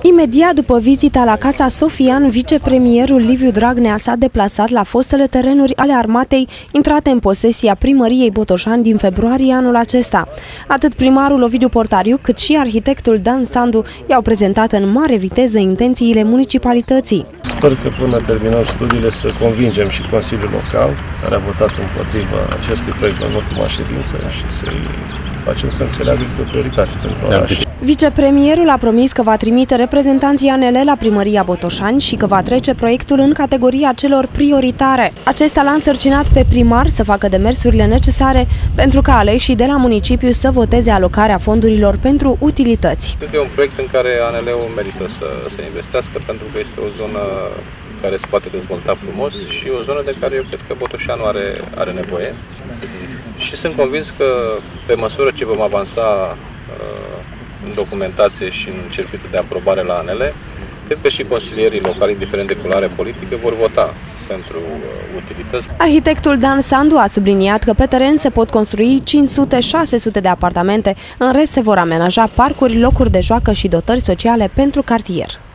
Imediat după vizita la Casa Sofian, vicepremierul Liviu Dragnea s-a deplasat la fostele terenuri ale armatei intrate în posesia primăriei Botoșani din februarie anul acesta. Atât primarul Ovidiu Portariu, cât și arhitectul Dan Sandu i-au prezentat în mare viteză intențiile municipalității. Sper că până terminăm studiile să convingem și Consiliul Local, care a votat împotriva acestui proiect în ultima ședință, și să-i facem să înțeleagă că e o prioritate pentru oraș. Vicepremierul a promis că va trimite reprezentanții ANL la primăria Botoșani și că va trece proiectul în categoria celor prioritare. Acesta l-a însărcinat pe primar să facă demersurile necesare pentru ca aleșii de la municipiu să voteze alocarea fondurilor pentru utilități. Cred că e un proiect în care ANL-ul merită să investească, pentru că este o zonă care se poate dezvolta frumos și o zonă de care eu cred că Botoșanul are nevoie. Și sunt convins că pe măsură ce vom avansa în documentație și în circuitul de aprobare la ANL, cred că și consilierii locali, indiferent de culoare politică, vor vota pentru utilități. Arhitectul Dan Sandu a subliniat că pe teren se pot construi 500-600 de apartamente, în rest se vor amenaja parcuri, locuri de joacă și dotări sociale pentru cartier.